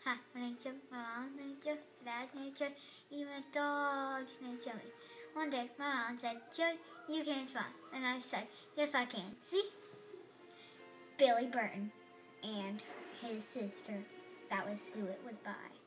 Ha, my nature, my mom's nature, my dad's nature, even a dog's nature. One day, my mom said, Joey, you can't fly. And I said, yes, I can. See? Billy Burton and his sister. That was who it was by.